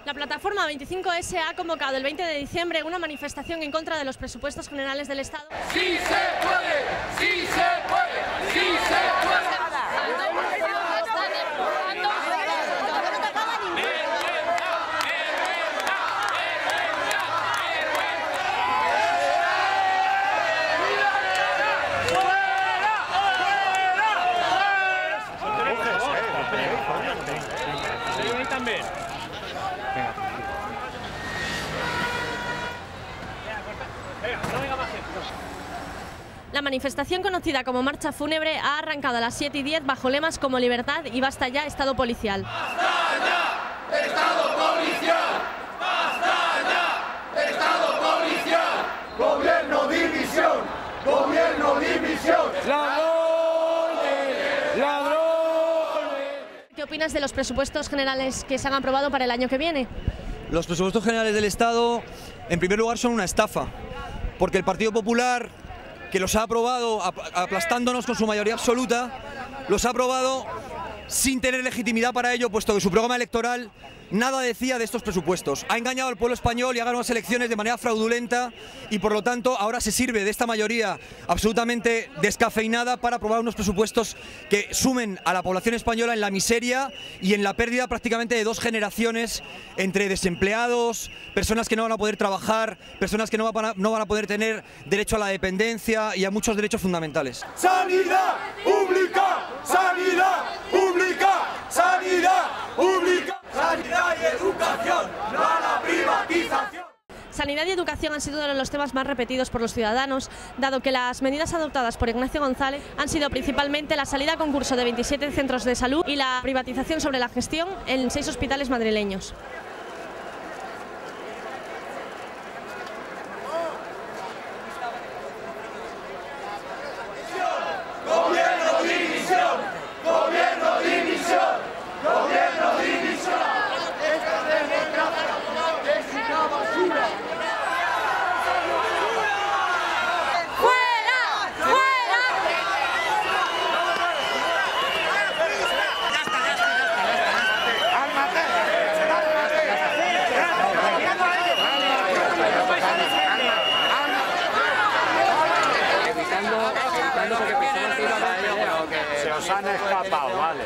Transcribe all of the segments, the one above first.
La plataforma 25S ha convocado el 20 de diciembre una manifestación en contra de los presupuestos generales del Estado. ¡Sí se puede! ¡Sí se puede! ¡Sí se puede! La manifestación, conocida como Marcha Fúnebre, ha arrancado a las 7:10 bajo lemas como libertad y basta ya Estado policial. ¡Basta ya! ¡Estado policial! ¡Basta ya! ¡Estado policial! ¡Gobierno dimisión! ¡Gobierno dimisión! ¡Ladrones! ¡Ladrones! ¿Qué opinas de los presupuestos generales que se han aprobado para el año que viene? Los presupuestos generales del Estado, en primer lugar, son una estafa, porque el Partido Popular, que los ha aprobado aplastándonos con su mayoría absoluta, los ha aprobado sin tener legitimidad para ello, puesto que su programa electoral nada decía de estos presupuestos. Ha engañado al pueblo español y ha ganado las elecciones de manera fraudulenta y por lo tanto ahora se sirve de esta mayoría absolutamente descafeinada para aprobar unos presupuestos que sumen a la población española en la miseria y en la pérdida prácticamente de 2 generaciones entre desempleados, personas que no van a poder trabajar, personas que no van a poder tener derecho a la dependencia y a muchos derechos fundamentales. ¡Sanidad pública! ¡Sanidad pública! ¡Sanidad pública! ¡Sanidad y educación! ¡No a la privatización! Sanidad y educación han sido uno de los temas más repetidos por los ciudadanos, dado que las medidas adoptadas por Ignacio González han sido principalmente la salida a concurso de 27 centros de salud y la privatización sobre la gestión en 6 hospitales madrileños. ¡Gobierno dimisión! ¡Gobierno dimisión! ¡Gobierno dimisión! ¡Esta democracia es una basura! Se os han escapado, vale.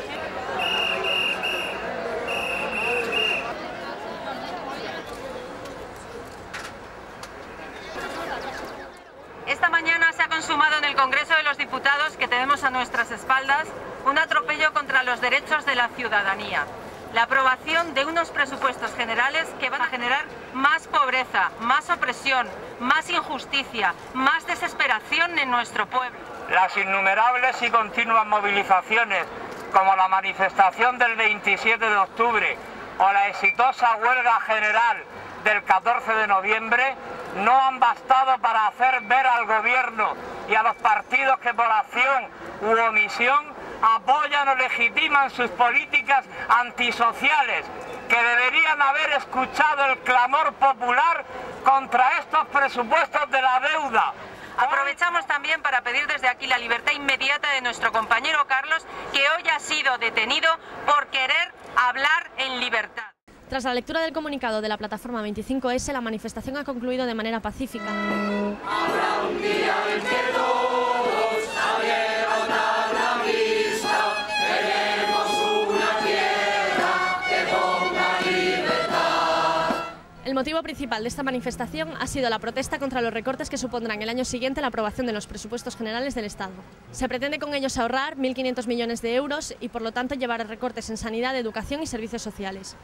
Esta mañana se ha consumado en el Congreso de los Diputados, que tenemos a nuestras espaldas, un atropello contra los derechos de la ciudadanía. La aprobación de unos presupuestos generales que van a generar más pobreza, más opresión, más injusticia, más desesperación en nuestro pueblo. Las innumerables y continuas movilizaciones, como la manifestación del 27 de octubre o la exitosa huelga general del 14 de noviembre, no han bastado para hacer ver al gobierno y a los partidos que por acción u omisión apoyan o legitiman sus políticas antisociales, que deberían haber escuchado el clamor popular contra estos presupuestos de la deuda. Aprovechamos también para pedir desde aquí la libertad inmediata de nuestro compañero Carlos, que hoy ha sido detenido por querer hablar en libertad. Tras la lectura del comunicado de la plataforma 25S, la manifestación ha concluido de manera pacífica. Habrá un día en que todos abrieron la vista, queremos una tierra que ponga libertad. El motivo principal de esta manifestación ha sido la protesta contra los recortes que supondrán el año siguiente la aprobación de los presupuestos generales del Estado. Se pretende con ellos ahorrar 1.500 millones de euros y por lo tanto llevar recortes en sanidad, educación y servicios sociales.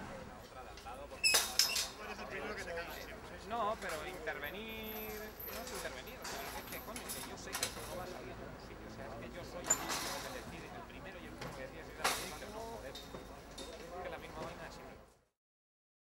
No, pero intervenir no es intervenir, o sea, es que coño, que yo sé que eso no va a salir en ningún sitio, o sea, es que yo soy el único que decide, el primero y el único que decide si